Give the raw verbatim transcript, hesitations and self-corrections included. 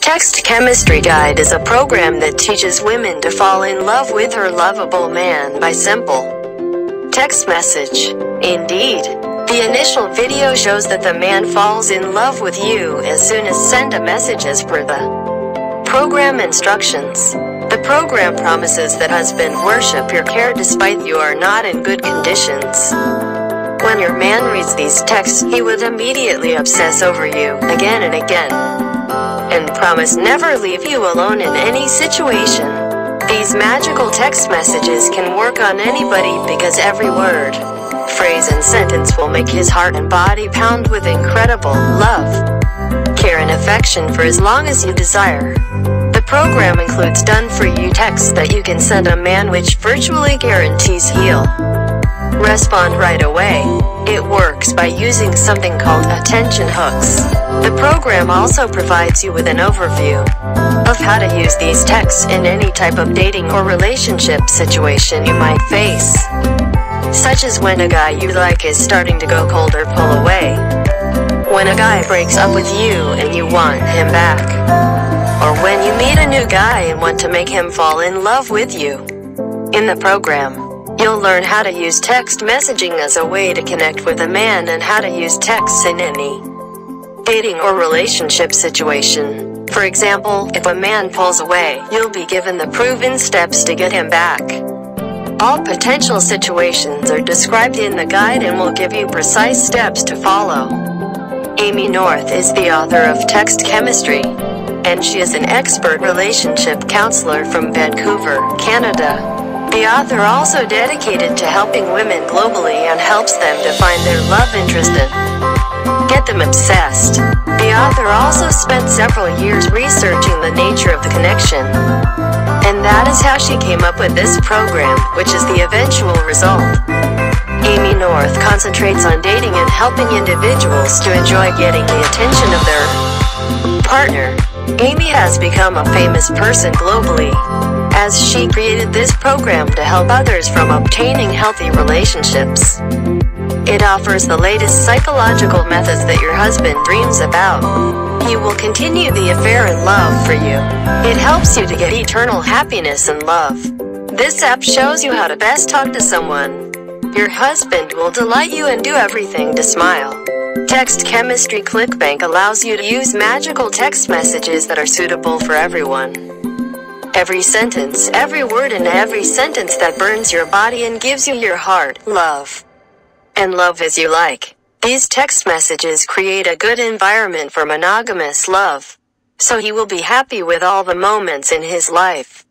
Text Chemistry Guide is a program that teaches women to fall in love with her lovable man by simple text message. Indeed, the initial video shows that the man falls in love with you as soon as send a message as per the program instructions. The program promises that husband worship your care despite you are not in good conditions. When your man reads these texts, he would immediately obsess over you again and again, and promise never leave you alone in any situation. These magical text messages can work on anybody because every word, phrase and sentence will make his heart and body pound with incredible love, care and affection for as long as you desire. The program includes done-for-you texts that you can send a man which virtually guarantees he'll respond right away. It works by using something called attention hooks. The program also provides you with an overview of how to use these texts in any type of dating or relationship situation you might face, such as when a guy you like is starting to go cold or pull away, when a guy breaks up with you and you want him back, or when you meet a new guy and want to make him fall in love with you. In the program, you'll learn how to use text messaging as a way to connect with a man and how to use texts in any dating or relationship situation. For example, if a man pulls away, you'll be given the proven steps to get him back. All potential situations are described in the guide and will give you precise steps to follow. Amy North is the author of Text Chemistry, and she is an expert relationship counselor from Vancouver, Canada. The author also dedicated to helping women globally and helps them to find their love interest and get them obsessed. The author also spent several years researching the nature of the connection, and that is how she came up with this program, which is the eventual result. Amy North concentrates on dating and helping individuals to enjoy getting the attention of their partner. Amy has become a famous person globally, as she created this program to help others from obtaining healthy relationships. It offers the latest psychological methods that your husband dreams about. He will continue the affair and love for you. It helps you to get eternal happiness and love. This app shows you how to best talk to someone. Your husband will delight you and do everything to smile. Text Chemistry ClickBank allows you to use magical text messages that are suitable for everyone. Every sentence, every word and every sentence that burns your body and gives you your heart, love, and love as you like. These text messages create a good environment for monogamous love, so he will be happy with all the moments in his life.